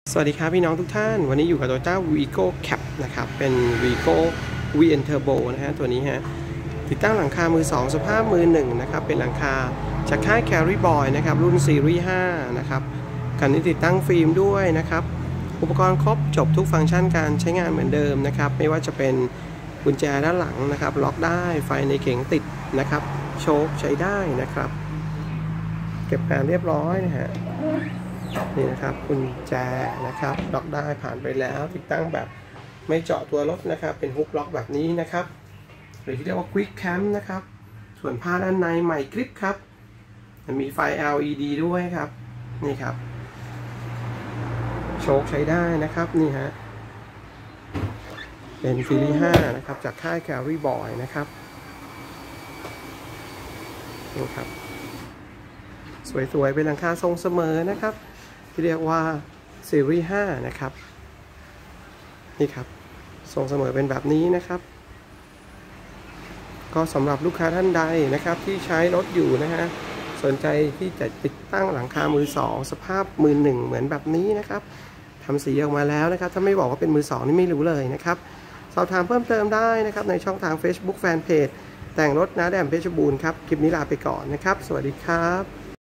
สวัสดีครับพี่น้องทุกท่านวันนี้อยู่กับ Toyota Vigo Cap นะครับเป็น Vigo VN Turbo นะฮะตัวนี้ฮะติดตั้งหลังคามือ2สภาพมือ1นะครับเป็นหลังคาจากค่าย Carry Boy นะครับรุ่นซีรีส์5นะครับคันนี้ติดตั้งฟิล์มด้วยนะครับอุปกรณ์ครบจบทุกฟังก์ชันการใช้งานเหมือนเดิมนะครับไม่ว่าจะเป็นกุญแจด้านหลังนะครับล็อกได้ไฟในเก๋งติดนะครับโชคใช้ได้นะครับเก็บงานเรียบร้อยนะฮะนี่นะครับกุญแจนะครับล็อกได้ผ่านไปแล้วติดตั้งแบบไม่เจาะตัวรถนะครับเป็นฮุกล็อกแบบนี้นะครับหรือที่เรียกว่า Quick Cam นะครับส่วนผ้าด้านในใหม่กริปครับมันมีไฟ LED ด้วยครับนี่ครับโชคใช้ได้นะครับนี่ฮะเป็นซีรีส์5นะครับจากค่าย Carry Boy นะครับนี่ครับสวยๆเป็นหลังคาทรงเสมอนะครับที่เรียกว่าซีรีส์5นะครับนี่ครับทรงเสมอเป็นแบบนี้นะครับก็สำหรับลูกค้าท่านใดนะครับที่ใช้รถอยู่นะฮะสนใจที่จะติดตั้งหลังคามือ2สภาพมือ1เหมือนแบบนี้นะครับทำสีออกมาแล้วนะครับถ้าไม่บอกว่าเป็นมือ2นี่ไม่รู้เลยนะครับสอบถามเพิ่มเติมได้นะครับในช่องทาง Facebook Fanpage แต่งรถน้าแดมเพชรบูรณ์ครับคลิปนี้ลาไปก่อนนะครับสวัสดีครับ